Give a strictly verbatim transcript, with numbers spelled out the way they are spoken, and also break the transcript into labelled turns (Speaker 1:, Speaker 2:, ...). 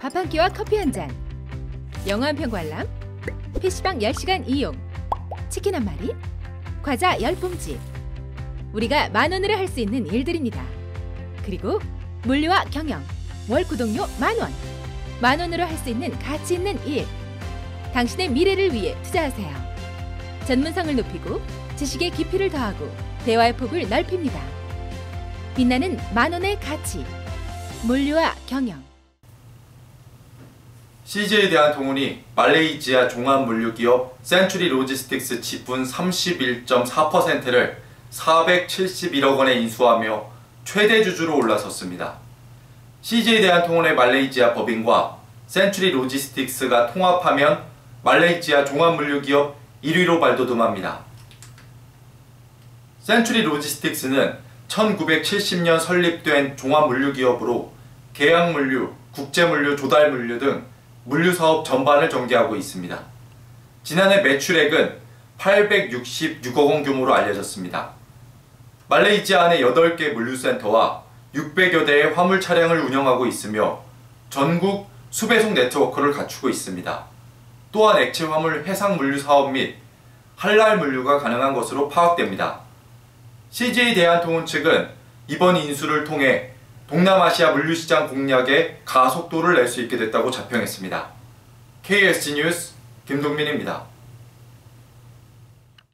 Speaker 1: 밥 한 끼와 커피 한 잔, 영화 한 편 관람, 피시방 열 시간 이용, 치킨 한 마리, 과자 열 봉지. 우리가 만 원으로 할 수 있는 일들입니다. 그리고 물류와 경영, 월 구독료 만 원. 만 원으로 할 수 있는 가치 있는 일. 당신의 미래를 위해 투자하세요. 전문성을 높이고 지식의 깊이를 더하고 대화의 폭을 넓힙니다. 빛나는 만 원의 가치. 물류와 경영.
Speaker 2: 씨제이에 대한 통운이 말레이시아 종합물류기업 센츄리 로지스틱스 지분 삼십일 점 사 퍼센트를 사백칠십일억 원에 인수하며 최대 주주로 올라섰습니다. 씨제이에 대한 통운의 말레이시아 법인과 센츄리 로지스틱스가 통합하면 말레이시아 종합물류기업 일 위로 발돋움합니다. 센츄리 로지스틱스는 천구백칠십 년 설립된 종합물류기업으로 계약물류, 국제물류, 조달물류 등 물류사업 전반을 전개하고 있습니다. 지난해 매출액은 팔백육십육억 원 규모로 알려졌습니다. 말레이시아 안에 여덟 개 물류센터와 육백여 대의 화물 차량을 운영하고 있으며 전국 수배송 네트워크를 갖추고 있습니다. 또한 액체 화물 해상 물류 사업 및 할랄 물류가 가능한 것으로 파악됩니다. 씨제이 대한통운 측은 이번 인수를 통해 동남아시아 물류시장 공략에 가속도를 낼 수 있게 됐다고 자평했습니다. 케이에스지 뉴스 김동민입니다.